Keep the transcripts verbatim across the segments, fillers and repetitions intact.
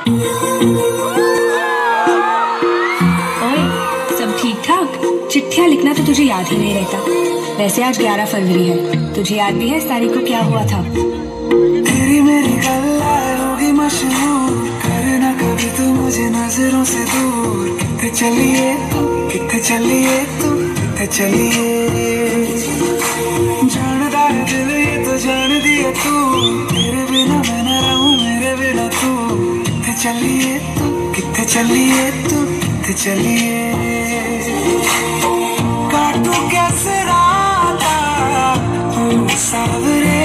ओए, सब ठीक ठाक? चिट्ठियाँ लिखना तो तुझे याद ही नहीं रहता। वैसे आज ग्यारह फरवरी है, तुझे याद भी है इस तारीख को क्या हुआ था? तेरी मेरी गल्लां होगी मशहूर, करे ना कभी तू मुझे नजरों से दूर। कितने चलिए तू, कितने चलिए तू, कितने चलिए। जानदा है दिल ये तो जान दिया तू, तेरे बिना मैं न रहूं मेरे बिना तू। कितने चलिए तू, कितने चलिए तू, कितने चलिए। काटू कैसे राता ओ सावरे,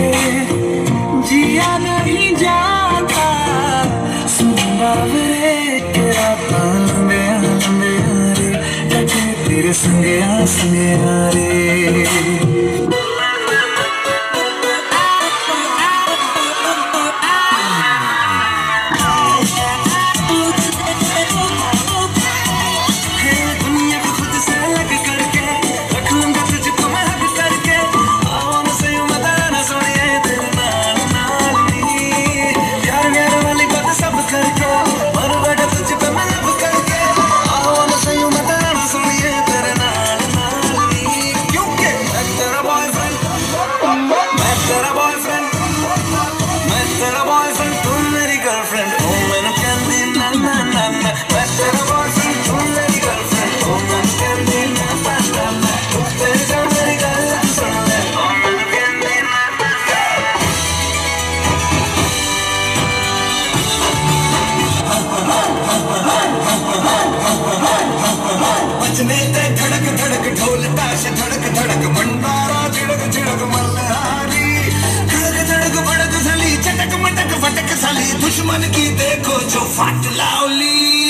जिया नहीं जाता सुन बावरे। तेरा पान लंबे लंबे रे, लगे तेरे संगे संगे रे। बजने ते धड़क धड़क ढोल ताश धड़क धड़क भंडारा झिड़क झिड़क मल्हारी। धड़क धड़क भड़क साली चटक मटक फटक साली, दुश्मन की देखो जो फाट लावली।